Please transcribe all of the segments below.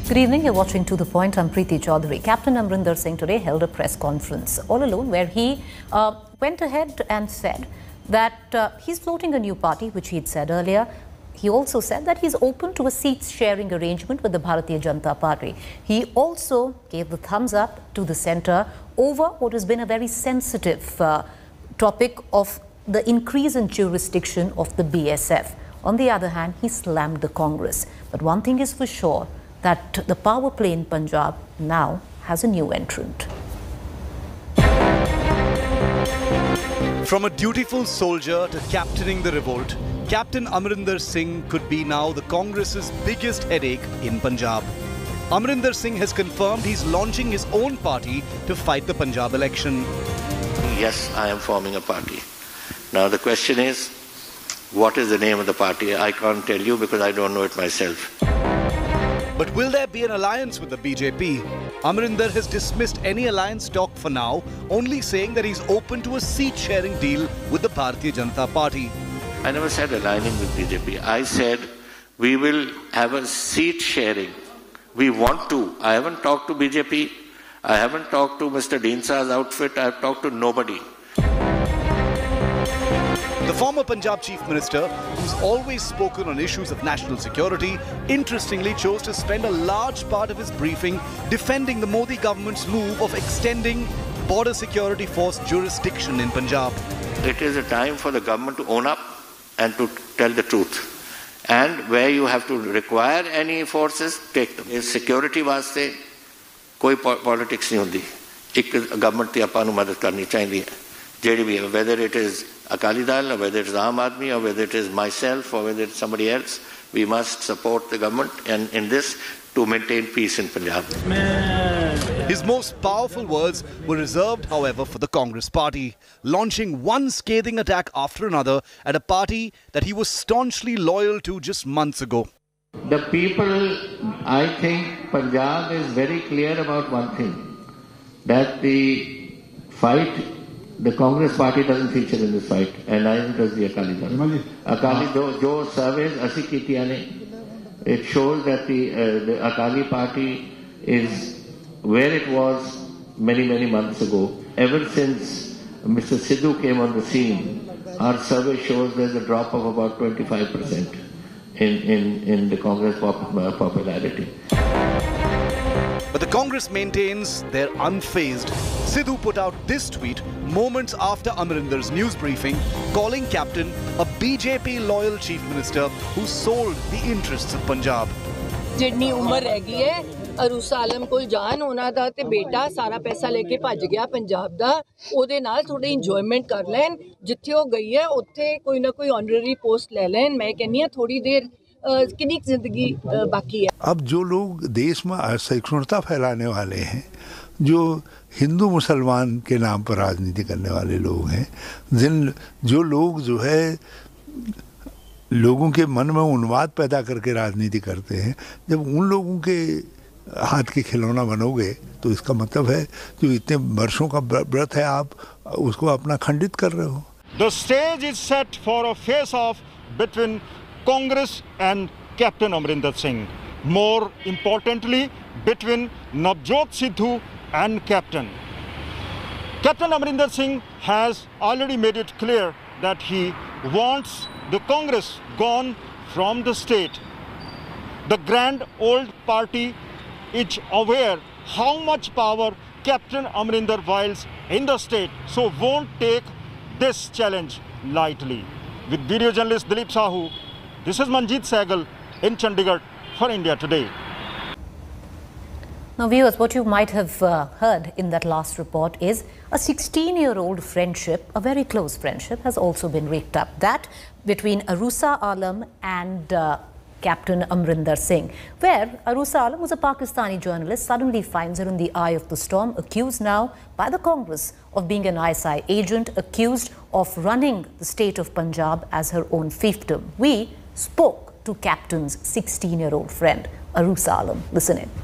Good evening, you're watching To The Point. I'm Preeti Chaudhary. Captain Amrinder Singh today held a press conference all alone where he went ahead and said that he's floating a new party, which he'd said earlier. He also said that he's open to a seats-sharing arrangement with the Bharatiya Janata Party. He also gave the thumbs up to the centre over what has been a very sensitive topic of the increase in jurisdiction of the BSF. On the other hand, he slammed the Congress. But one thing is for sure, that the power play in Punjab now has a new entrant. From a dutiful soldier to captaining the revolt, Captain Amrinder Singh could be now the Congress's biggest headache in Punjab. Amrinder Singh has confirmed he's launching his own party to fight the Punjab election. Yes, I am forming a party. Now the question is, what is the name of the party? I can't tell you because I don't know it myself. But will there be an alliance with the BJP? Amrinder has dismissed any alliance talk for now, only saying that he's open to a seat-sharing deal with the Bharatiya Janata Party. I never said aligning with BJP. I said we will have a seat-sharing. We want to. I haven't talked to BJP. I haven't talked to Mr. Deensah's outfit. I've talked to nobody. The former Punjab Chief Minister, who's always spoken on issues of national security, interestingly chose to spend a large part of his briefing defending the Modi government's move of extending border security force jurisdiction in Punjab. It is a time for the government to own up and to tell the truth. And where you have to require any forces, take them. Is security वास्ते कोई politics नहीं होती. एक government की अपन मदद करनी चाहिए. JDB, whether it is Akali Dal, or whether it is Aam Aadmi, or whether it is myself, or whether it's somebody else, we must support the government and in this to maintain peace in Punjab. His most powerful words were reserved, however, for the Congress party, launching one scathing attack after another at a party that he was staunchly loyal to just months ago. The people, I think Punjab is very clear about one thing, that the fight, the Congress party doesn't feature in this fight, and neither does the Akali Dal. Akali jo surveys asi kitiyan ne, it shows that the Akali party is where it was many months ago. Ever since Mr. Sidhu came on the scene, our survey shows there's a drop of about 25% in the Congress popularity. But the Congress maintains they're unfazed. Sidhu put out this tweet moments after Amrinder's news briefing, calling Captain a BJP-loyal chief minister who sold the interests of Punjab. जितनी उम्र रह गई है अरूसा आलम कोल जान होना था ते बेटा सारा पैसा लेके भज गया पंजाब दा ओदे नाल थोड़ी इंजॉयमेंट कर लें जिथे वो गई है उत्थे कोई ना कोई ऑनररी पोस्ट ले लें मैं कहनी है थोड़ी देर कितनी जिंदगी बाकी है. अब जो लोग देश में असहिष्णुता फैलाने वाले हैं, जो हिंदू मुसलमान के नाम पर राजनीति करने वाले लोग हैं, जो लोग जो है लोगों के मन में उन्माद पैदा करके राजनीति करते हैं, जब उन लोगों के हाथ के खिलौना बनोगे तो इसका मतलब है जो इतने वर्षों का व्रत है आप उसको अपना खंडित कर रहे हो. The stage is set for a face-off between Congress and Captain Amrinder Singh. More importantly, between Navjot Sidhu and Captain. Captain Amrinder Singh has already made it clear that he wants the Congress gone from the state. The grand old party is aware how much power Captain Amrinder wields in the state, so won't take this challenge lightly. With video journalist Dilip Sahu, this is Manjeet Sehgal in Chandigarh for India Today. Now viewers, what you might have heard in that last report is a 16-year-old friendship, a very close friendship, has also been raked up. That between Arusa Alam and Captain Amrinder Singh, where Arusa Alam, who's a Pakistani journalist, suddenly finds her in the eye of the storm, accused now by the Congress of being an ISI agent, accused of running the state of Punjab as her own fiefdom. We spoke to Captain's 16-year-old friend, Arusa Alam. Listen in.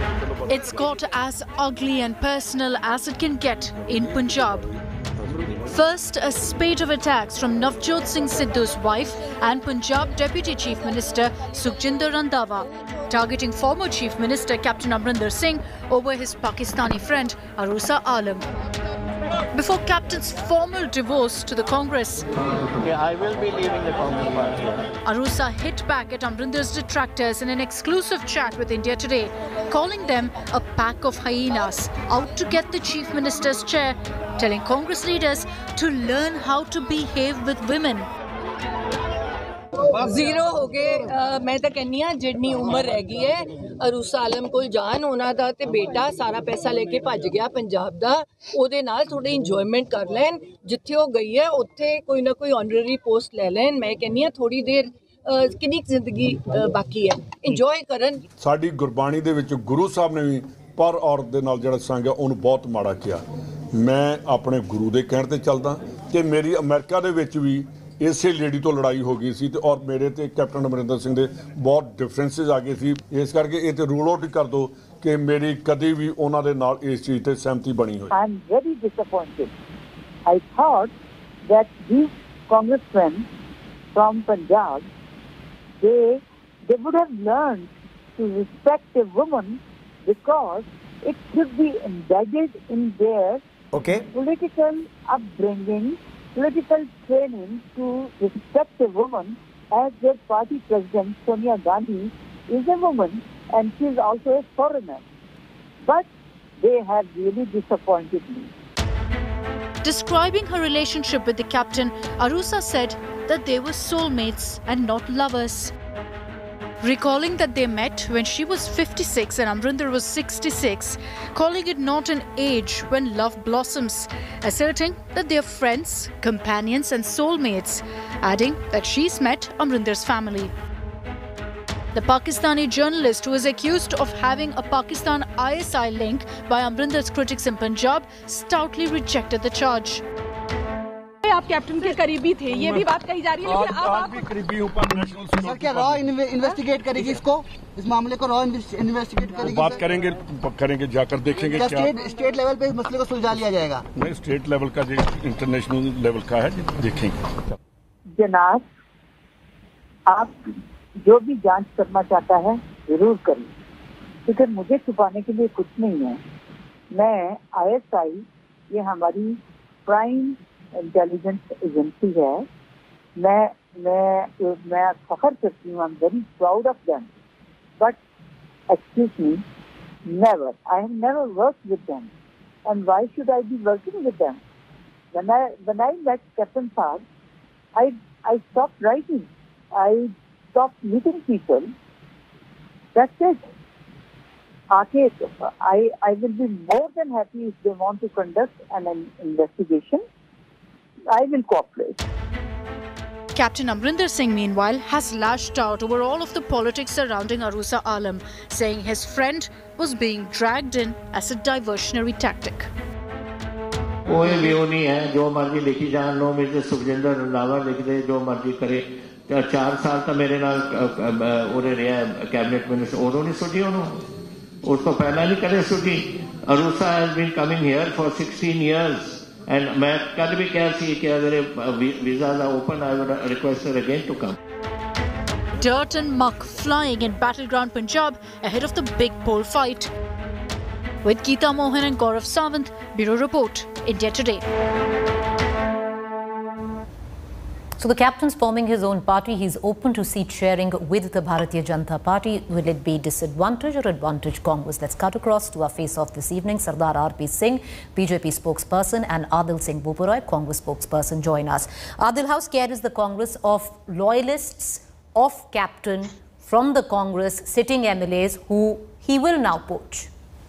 It's got as ugly and personal as it can get in Punjab. First, a spate of attacks from Navjot Singh Sidhu's wife and Punjab Deputy Chief Minister Sukhjinder Randhawa, targeting former Chief Minister Captain Amrinder Singh over his Pakistani friend Arusa Alam. Before Captain's formal divorce to the Congress, I will be leaving the Congress party. Arusa hit back at Amrinder's detractors in an exclusive chat with India Today, calling them a pack of hyenas out to get the Chief Minister's chair, telling Congress leaders to learn how to behave with women. Zero ਹੋ ਗਏ ਮੈਂ ਤਾਂ ਕਹਿੰਨੀ ਆ ਜਿੰਨੀ ਉਮਰ ਰਹਿ ਗਈ ਹੈ ਅਰੂਸਾ ਆਲਮ ਕੋਲ ਜਾਣ ਉਹਨਾਂ ਦਾ ਤੇ ਬੇਟਾ ਸਾਰਾ ਪੈਸਾ ਲੈ ਕੇ ਭੱਜ ਗਿਆ ਪੰਜਾਬ ਦਾ ਉਹਦੇ ਨਾਲ ਥੋੜੀ ਇੰਜੋਇਮੈਂਟ ਕਰ ਲੈਣ ਜਿੱਥੇ ਉਹ ਗਈ ਹੈ ਉੱਥੇ ਕੋਈ ਨਾ ਕੋਈ ਆਨਰਰੀ ਪੋਸਟ ਲੈ ਲੈਣ ਮੈਂ ਕਹਿੰਨੀ ਆ ਥੋੜੀ ਦੇਰ ਕਿੰਨੀ ਜ਼ਿੰਦਗੀ ਬਾਕੀ ਹੈ ਇੰਜੋਏ ਕਰਨ ਸਾਡੀ ਗੁਰਬਾਣੀ ਦੇ ਵਿੱਚ ਗੁਰੂ ਸਾਹਿਬ ਨੇ ਵੀ ਪਰ ਔਰਤ ਦੇ ਨਾਲ ਜਿਹੜਾ ਸੰਗ ਹੈ ਉਹਨੂੰ ਬਹੁਤ ਮਾੜਾ ਕਿਹਾ ਮੈਂ ਆਪਣੇ ਗੁਰੂ ਦੇ ਕਹਿਣ ਤੇ ਚੱਲਦਾ ਕਿ ਮੇਰੀ ਅਮਰੀਕਾ ਦੇ ਵਿੱਚ ਵੀ ਇਸੇ ਲੇਡੀ ਤੋਂ ਲੜਾਈ ਹੋ ਗਈ ਸੀ ਤੇ ਔਰ ਮੇਰੇ ਤੇ ਕੈਪਟਨ ਅਮਰਿੰਦਰ ਸਿੰਘ ਦੇ ਬਹੁਤ ਡਿਫਰੈਂਸਿਸ ਆ ਗਏ ਸੀ ਇਸ ਕਰਕੇ ਇਹ ਤੇ ਰੂਲ ਆਊਟ ਕਰ ਦੋ ਕਿ ਮੇਰੀ ਕਦੇ ਵੀ ਉਹਨਾਂ ਦੇ ਨਾਲ ਇਸ ਚੀਜ਼ ਤੇ ਸਹਿਮਤੀ ਬਣੀ ਹੋਈ I'm very disappointed. I thought that these congressmen from Punjab, they would have learned to respect a woman because it should be embedded in their political upbringing, political training to respect a woman, as their party president Sonia Gandhi is a woman and she is also a foreigner. But they have really disappointed me. Describing her relationship with the captain, Arusa said that they were soulmates and not lovers. Recalling that they met when she was 56 and Amrinder was 66, calling it not an age when love blossoms, asserting that they are friends, companions and soulmates, adding that she's met Amrinder's family. The Pakistani journalist who is accused of having a Pakistan ISI link by Amrinder's critics in Punjab stoutly rejected the charge. आप captain के करीबी थे ये भी बात कही जा रही है लेकिन अब आप भी करीबी हूं पर नेशनल सर क्या रॉ इन्वेस्टिगेट करेगी इसको इस मामले को रॉ इन्वेस्टिगेट करेगी बात करेंगे जाकर देखेंगे क्या स्टेट लेवल पे इस मसले को सुलझा लिया जाएगा नहीं स्टेट लेवल का इंटरनेशनल लेवल का है देखेंगे जनाब आप जो भी जांच करना चाहता है जरूर करें क्योंकि मुझे छुपाने के लिए कुछ नहीं है मैं ISI ये हमारी प्राइम इंटेलिजेंस एजेंसी है मैं फख्र करती हूँ I am very proud of them but excuse me never I have never worked with them and why should I be working with them when I met Captain Saab I stopped writing I stopped meeting people that's it I will be more than happy if they want to conduct an investigation I will cooperate. Captain Amrinder Singh, meanwhile, has lashed out over all of the politics surrounding Arusa Alam, saying his friend was being dragged in as a diversionary tactic. कोई view नहीं है जो मर्जी लिखी जान लो मेरे सुखजिंदर रंधावा लिख दे जो मर्जी करे 4 साल तो मेरे नाल उरे रहा कैबिनेट मिनिस्टर उन्होंने नहीं सुटी उन्होंने उसको पहला नहीं करे सुटी Aroosa has been coming here for 16 years and मैं कल भी कह सी कि अगर visas are open I would request her again to come. Dirt and muck flying in battleground Punjab ahead of the big poll fight. With Geeta Mohan and Gaurav Sawant, Bureau Report, India Today. So the captain's forming his own party. He's open to seat sharing with the Bharatiya Janata Party. Will it be disadvantage or advantage Congress? Let's cut across to our face-off this evening. Sardar R.P. Singh, BJP spokesperson, and Adil Singh Buparoy, Congress spokesperson, join us. Adil, how scared is the Congress of loyalists of captain from the Congress sitting MLAs who he will now poach?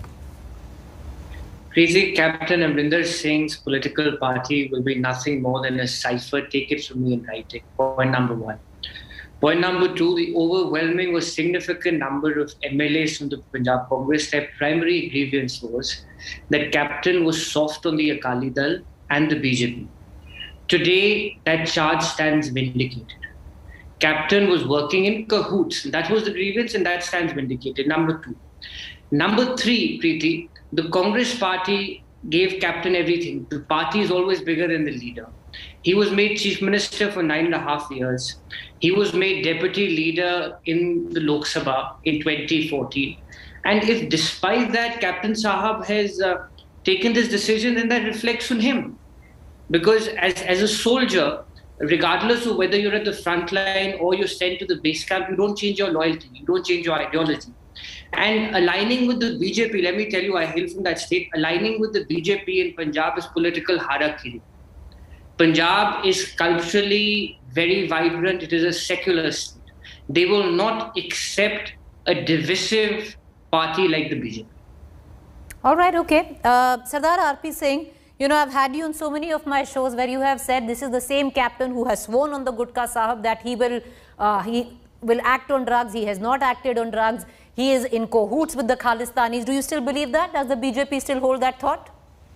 Preeti, Captain Amrinder Singh's political party will be nothing more than a cipher. Take it from me in writing. Point number 1. Point number 2, the overwhelming or significant number of MLAs from the Punjab Congress, their primary grievance was that Captain was soft on the Akali Dal and the BJP. Today, that charge stands vindicated. Captain was working in cahoots. That was the grievance and that stands vindicated. Number 2. Number 3, Preeti, the Congress party gave captain everything. The party is always bigger than the leader. He was made chief minister for 9.5 years. He was made deputy leader in the Lok Sabha in 2014. And if despite that Captain Sahab has taken this decision, then that reflects on him. Because as a soldier, regardless of whether you're at the front line or you're sent to the base camp, you don't change your loyalty, you don't change your ideology. And aligning with the BJP, let me tell you, I hail from that state, aligning with the BJP in Punjab is political harakiri. Punjab is culturally very vibrant. It is a secular state. They will not accept a divisive party like the BJP. All right, okay. Sardar RP Singh, you know, I've had you on so many of my shows where you have said this is the same captain who has sworn on the Gutka Sahab that he will act on drugs. He has not acted on drugs. He is in cahoots with the Khalistanis. Do you still believe that? Does the BJP still hold that thought?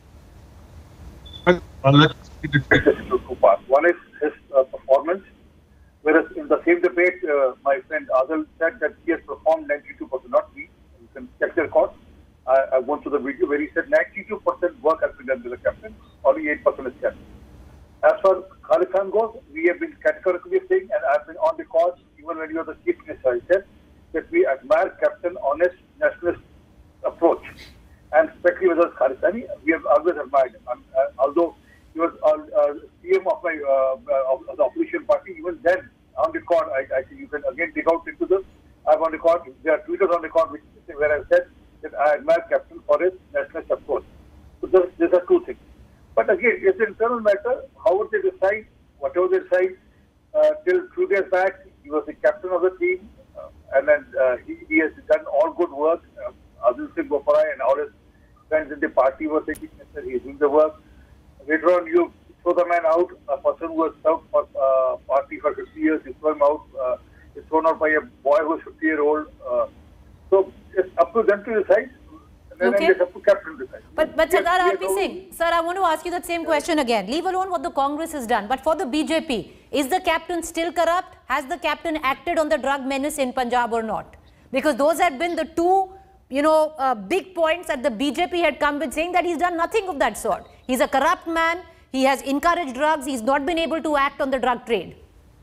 Let's split it into two parts. One is his performance, whereas in the same debate, my friend Adil said that he has performed 92%, not me. You can check the record. I went to the video where he said 92% work has been done by the captain, only 8% is kept. As far as Khalistan goes, we have been categorically saying, and I've been on the cause, even when you were the chief minister, I said that we admire Captain honest nationalist approach. And especially with us Khalistani, we have always admired him. Although he was CM of the opposition party, even then, on record, I think you can again dig out into this. I'm on record, there are tweeters on record where I said that I admire Captain for his nationalist approach. So these are two things. But again, it's an internal matter. How they decide, whatever they decide, till 2 days back, he was the captain of the team, and then he has done all good work. Adil Singh Boparai and all his friends in the party were taking it. He is doing the work. Later on, you throw the man out, a person who has served for party for 50 years, you throw him out. It's thrown out by a boy who is 50-year-old. So it's up to them to decide. And then it's up to captain to decide. But Sardar RP Singh, sir, I want to ask you that same question again. Leave alone what the Congress has done. But for the BJP, is the captain still corrupt? Has the captain acted on the drug menace in Punjab or not? Because those had been the two, big points that the BJP had come with, saying that he's done nothing of that sort. He's a corrupt man. He has encouraged drugs. He's not been able to act on the drug trade.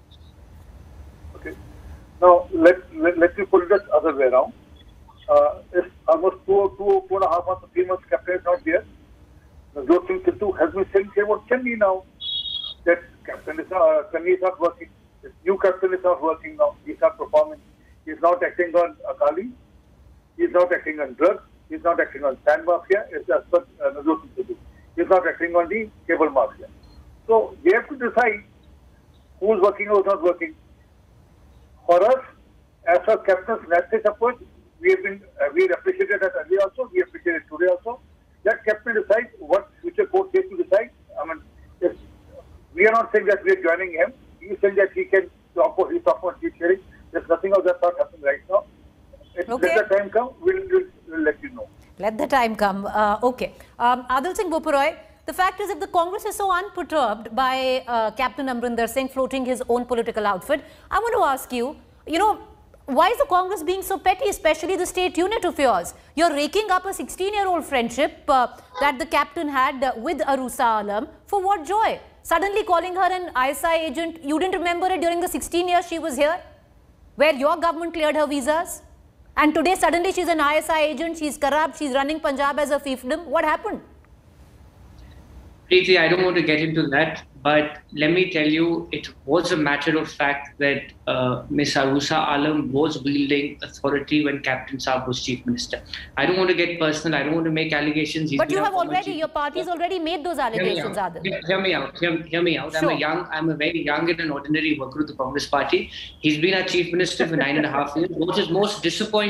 Okay. Now, let me put it this other way around. It's almost 2.5 months, 3 months, captain is not there. Navjot Singh Sidhu has been saying about Channi now, that captain is Channi is not working. This new captain is not working now. He's not performing. He's not acting on Akali. He's not acting on drugs. He's not acting on sand mafia. It's as per Navjot Singh Sidhu. He's not acting on the cable mafia. So they have to decide who's working or who's not working. For us, as a captain's national approach, we appreciated that earlier also, we appreciate it today also. Let captain decide what future court has to decide. I mean, we are not saying that we are joining him. He is saying that he can talk or he's talking about chief sharing. There's nothing of that sort happening right now. Okay. Let the time come, we'll let you know. Let the time come. Okay. Adil Singh Boparai, the fact is if the Congress is so unperturbed by Captain Amrinder Singh floating his own political outfit, I want to ask you, why is the Congress being so petty, especially the state unit of yours? You're raking up a 16-year-old friendship that the captain had with Arusa Alam. For what joy? Suddenly calling her an ISI agent. You didn't remember it during the 16 years she was here, where your government cleared her visas? And today suddenly she's an ISI agent, she's corrupt, she's running Punjab as a fiefdom. What happened? Preeti, I don't want to get into that, but let me tell you, it was a matter of fact that Ms. Arusa Alam was wielding authority when Captain Saab was Chief Minister. I don't want to get personal, I don't want to make allegations. But you have already, your party's already made those allegations, Adil. Hear me out. Sure. I'm a very young and an ordinary worker of the Congress party. He's been our Chief Minister for 9.5 years. What is most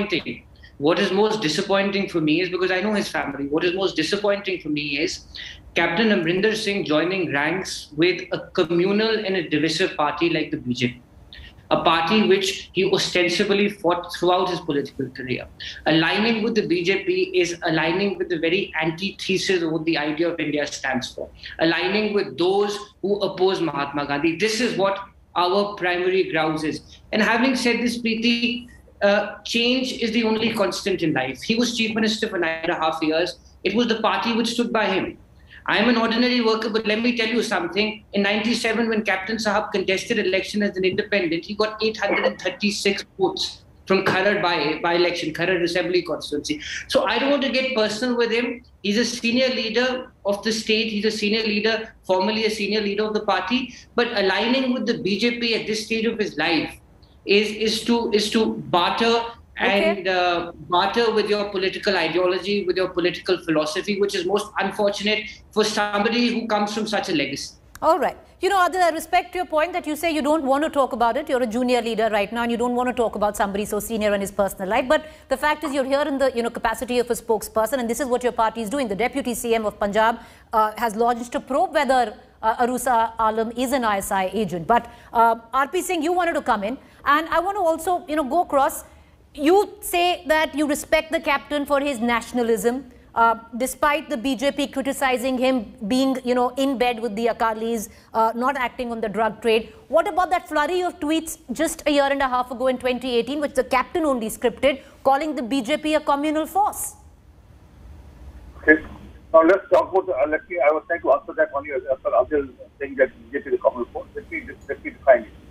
disappointing for me is, because I know his family, what is most disappointing for me is Captain Amrinder Singh joining ranks with a communal and a divisive party like the BJP, a party which he ostensibly fought throughout his political career. Aligning with the BJP is aligning with the very antithesis of what the idea of India stands for, aligning with those who oppose Mahatma Gandhi. This is what our primary grounds is. And having said this, Preeti, change is the only constant in life. He was Chief Minister for 9.5 years. It was the party which stood by him. I am an ordinary worker, but let me tell you something. In 97, when Captain Sahab contested election as an independent, he got 836 votes from Kharad by-election, Kharad Assembly constituency. So I don't want to get personal with him. He's a senior leader of the state. He's a senior leader, formerly a senior leader of the party. But aligning with the BJP at this stage of his life is to barter and barter with your political ideology, with your political philosophy, which is most unfortunate for somebody who comes from such a legacy. All right. You know, Adil, I respect your point that you say you don't want to talk about it. You're a junior leader right now and you don't want to talk about somebody so senior in his personal life. But the fact is you're here in the capacity of a spokesperson, and this is what your party is doing. The Deputy CM of Punjab has launched a probe whether Arusa Alam is an ISI agent. But RP Singh, you wanted to come in, and I want to also, go across. You say that you respect the captain for his nationalism, despite the BJP criticizing him being, in bed with the Akalis, not acting on the drug trade. What about that flurry of tweets just a year and a half ago in 2018, which the captain only scripted, calling the BJP a communal force? Okay. Now let's talk about. I was trying to answer that one year after Adil saying that BJP is a communal force. Let me define it.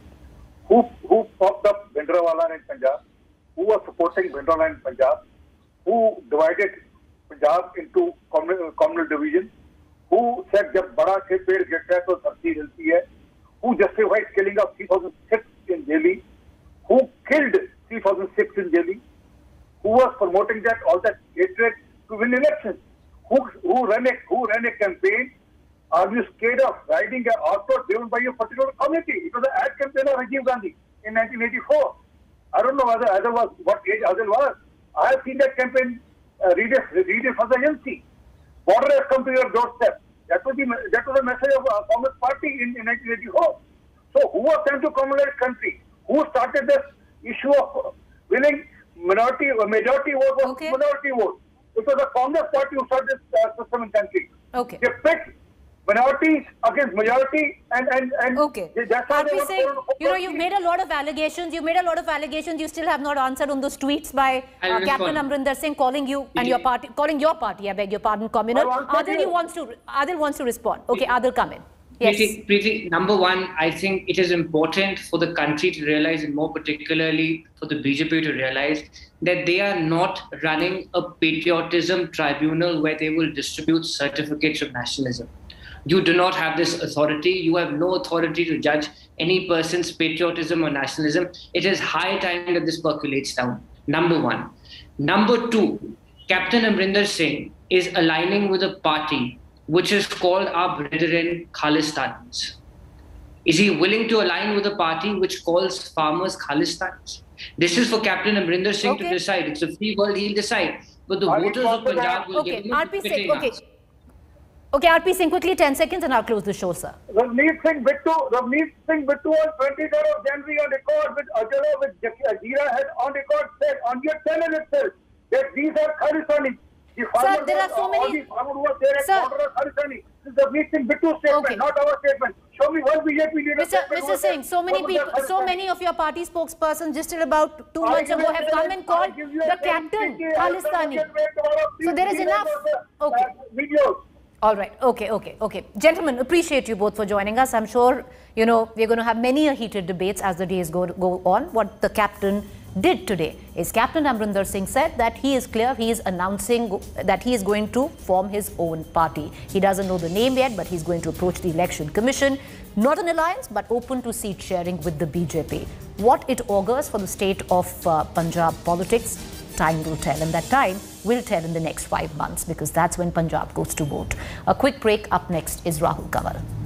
Who popped up Bhindranwala in Punjab? Who was supporting Bhindranwala in Punjab? Who divided Punjab into communal division? Who said जब बड़ा पेड़ गिरता है तो धरती हिलती है? Who justified killing of 3006 in Delhi? Who killed 3006 in Delhi? Who was promoting all that hatred to win elections? Who ran a campaign? Are you scared of riding an auto driven by a particular community? It was an ad campaign of Rajiv Gandhi in 1984. I don't know what age Adil was. I have seen that campaign. Read it for the NC. Border has come to your doorstep. That was the message of Congress party in 1984. So who was sent to communist country? Who started this issue of winning majority vote was minority vote? It was the Congress party who started this system in country. Okay. They picked minorities against majority and that's how they you've made a lot of allegations. You still have not answered on those tweets by Captain Amrinder Singh calling you and your party, I beg your pardon, communal. Adil wants to respond. Okay, Adil, come in. Yes. Preeti, number one, I think it is important for the country to realize, and more particularly for the BJP to realize, that they are not running a patriotism tribunal where they will distribute certificates of nationalism. You do not have this authority. You have no authority to judge any person's patriotism or nationalism. It is high time that this percolates down. Number one. Number two, Captain Amrinder Singh is aligning with a party which is called our brethren Khalistanis. Is he willing to align with a party which calls farmers Khalistanis? This is for Captain Amrinder Singh to decide. It's a free world, he'll decide. But the voters of Punjab will give him Okay, RP Singh, quickly 10 seconds and I'll close the show, sir. Ravneet Singh Bittu on 23rd of January on record with Ajala with Ajira had on record said on your channel itself that these are Khalistanis. Sir, there are so many. This is Ravneet Singh Bittu's statement, not our statement. Show me one BJP leader. Mr. Singh, so many people, so many of your party spokespersons just till about 2 months ago have come and called the captain Khalistani. So there is enough. Okay. Videos. All right. Okay. Gentlemen, appreciate you both for joining us. I'm sure, we're going to have many heated debates as the days go on. What the captain did today is Captain Amrinder Singh said that he is clear. He is announcing that he is going to form his own party. He doesn't know the name yet, but he's going to approach the Election Commission. Not an alliance, but open to seat sharing with the BJP. What it augurs for the state of Punjab politics, time will tell, and that time will tell in the next 5 months, because that's when Punjab goes to vote. A quick break. Up next is Rahul Kanwar.